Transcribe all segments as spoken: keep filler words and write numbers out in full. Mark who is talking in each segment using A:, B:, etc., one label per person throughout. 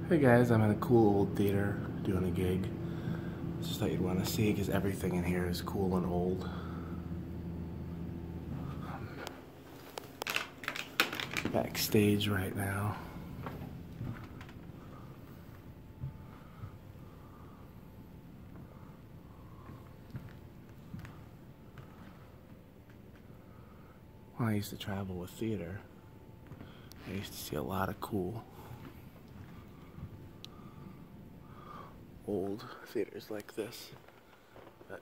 A: Hey guys, I'm in a cool old theater doing a gig. Just thought you'd want to see because everything in here is cool and old. Backstage right now. When I used to travel with theater, I used to see a lot of cool old theaters like this, but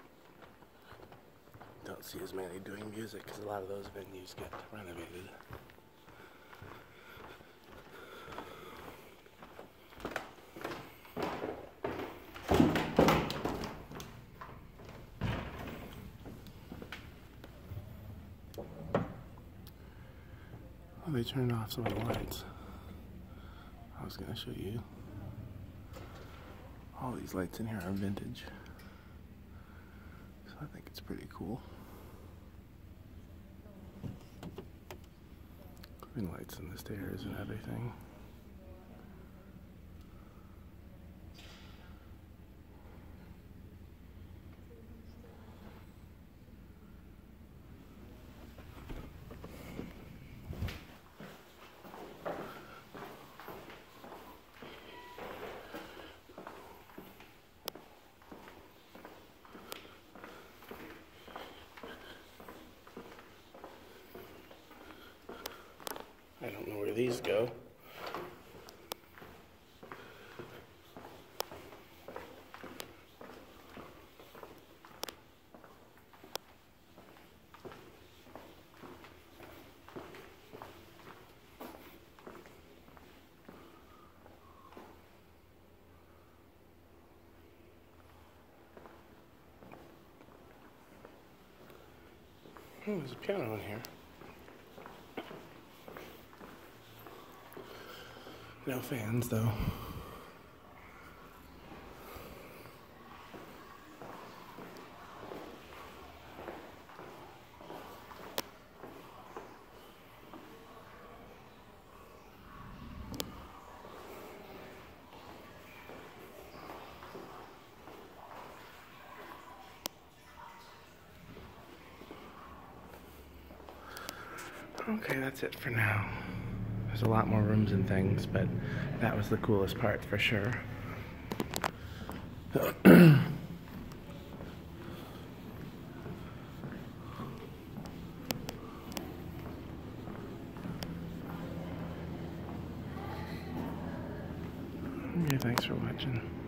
A: don't see as many doing music because a lot of those venues get renovated. Oh, they turned off some of the lights. I was gonna show you. All these lights in here are vintage, so I think it's pretty cool. Including lights in the stairs and everything. I don't know where these go. Oh, there's a piano in here. No fans, though. Okay, that's it for now. There's a lot more rooms and things, but that was the coolest part for sure. Okay, thanks for watching.